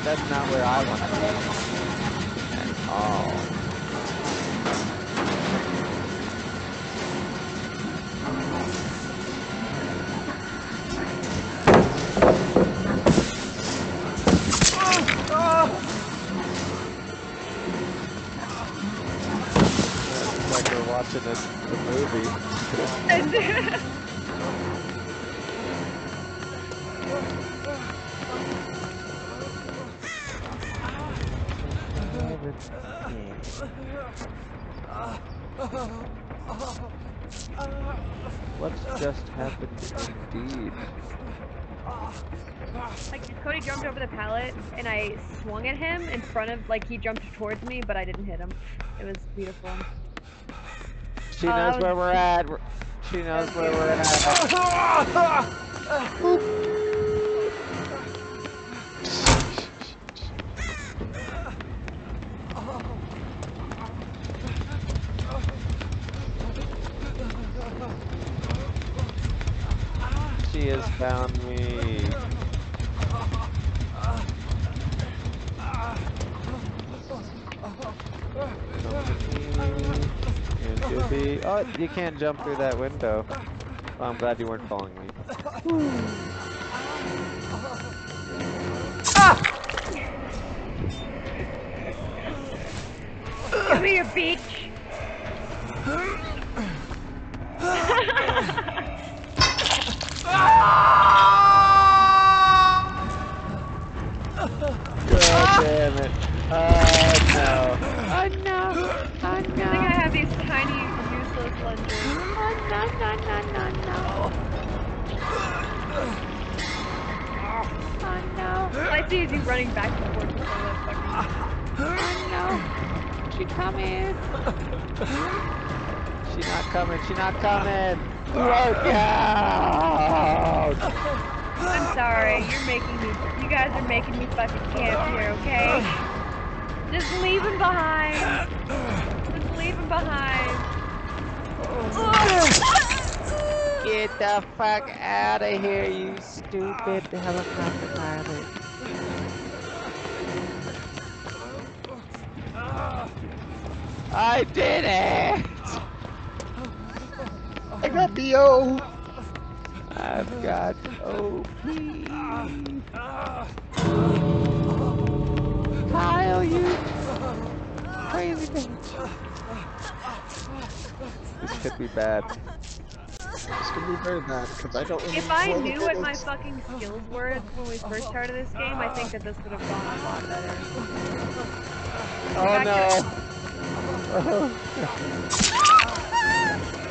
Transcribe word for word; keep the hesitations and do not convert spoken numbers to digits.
that's not where I want to be at all. It's like we're watching a, a movie. What's just happened indeed? Like, Cody jumped over the pallet, and I swung at him in front of, like, he jumped towards me, but I didn't hit him. It was beautiful. She Oh, knows was... where we're at. She knows where we're at. She has found me. Oh, you can't jump through that window. Oh, I'm glad you weren't following me. Come here, bitch! God damn it. Oh no. Oh no. Oh no. I think I have these tiny, useless lunges. Oh no, no, no, no, no. Oh no. All I see is you running back and forth with all that fucking... Oh no. She coming. She not coming. She not coming. Look out! I'm sorry. You're making me... You guys are making me fucking camp here, okay? Just leave him behind. Just leave him behind. Get the fuck out of here, you stupid helicopter pilot. I did it! I got the O! I've got O P. Kyle, you crazy bitch. This could be bad. This could be very bad, because I don't remember. If I knew what my fucking skills were when we first started this game, I think that this would have gone a lot better. Oh no! Oh.